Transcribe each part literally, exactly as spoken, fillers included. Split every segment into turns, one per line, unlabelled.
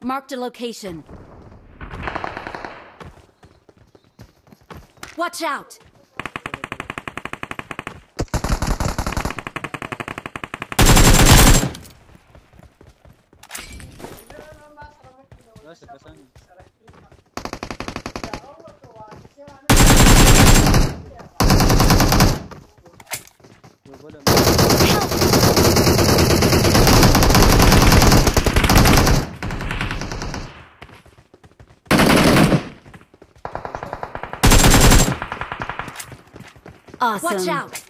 Marked a location. Watch out! Awesome. Watch out!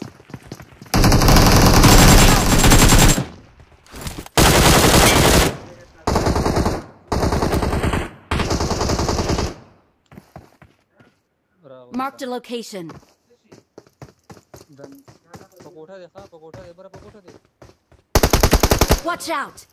Marked a location. Watch out!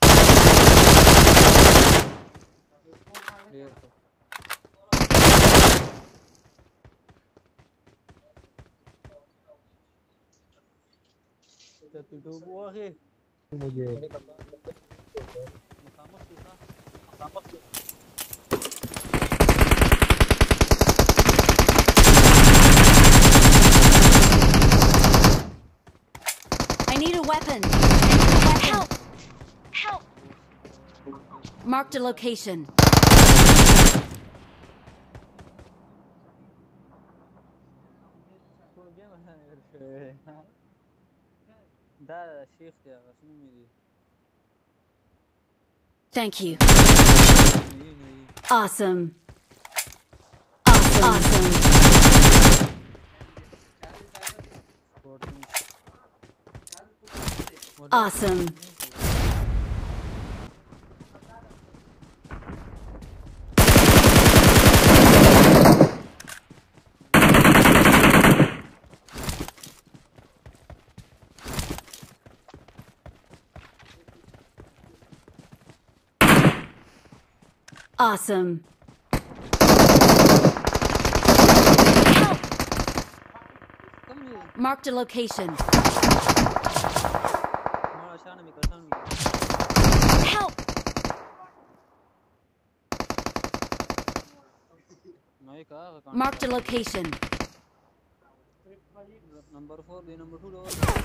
I need a weapon. Help! Help! Marked a location. Thank you. Awesome. Awesome. Awesome. Awesome. Awesome. Help! Marked a location. Help! Marked a location. Number four, number two.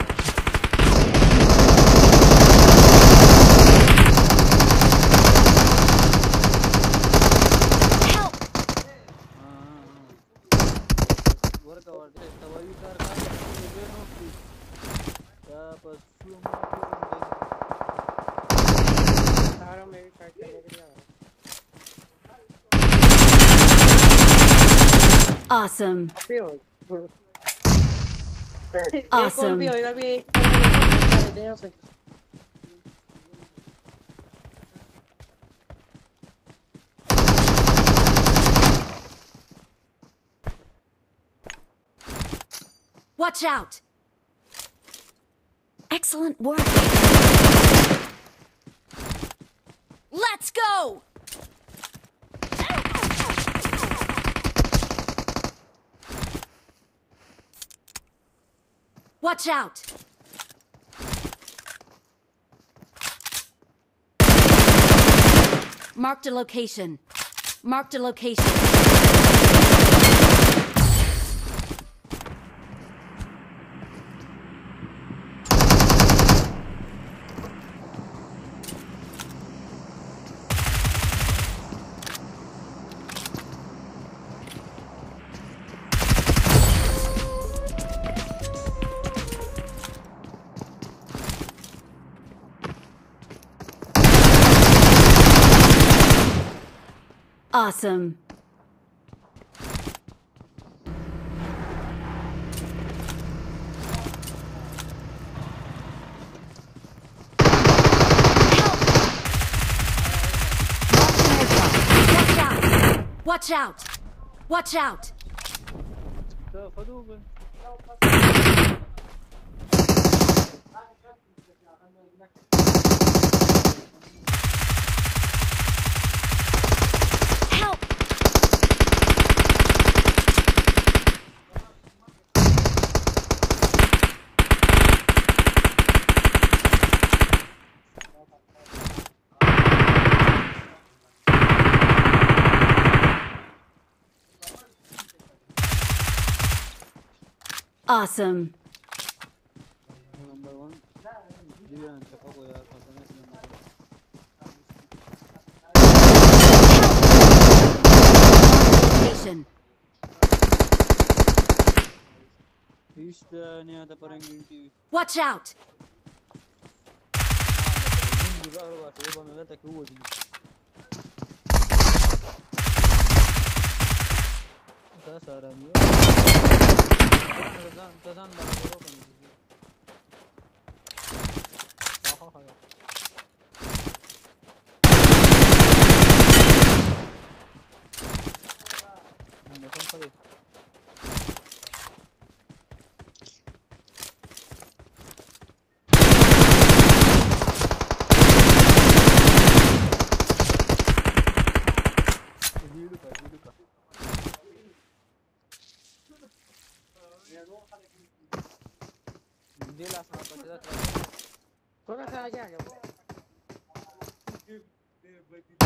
Awesome. Awesome. Watch out! Excellent work. Let's go! Watch out! Marked a location. Marked a location. Awesome. Watch out! Watch out! Help! Awesome.
Number one. Give an answer for yaar khasana si number one.
Location.
Fish the ne aata parang inti.
Watch out.
Hindi ba ro ba se ba mela tak wo di. Da sara ni. Tazan tazan ba ro kan. Ha ha ha. Nasaan pa rin? Dito ka, dito ka. Hindi last na pa sila. Kung nasa kaya,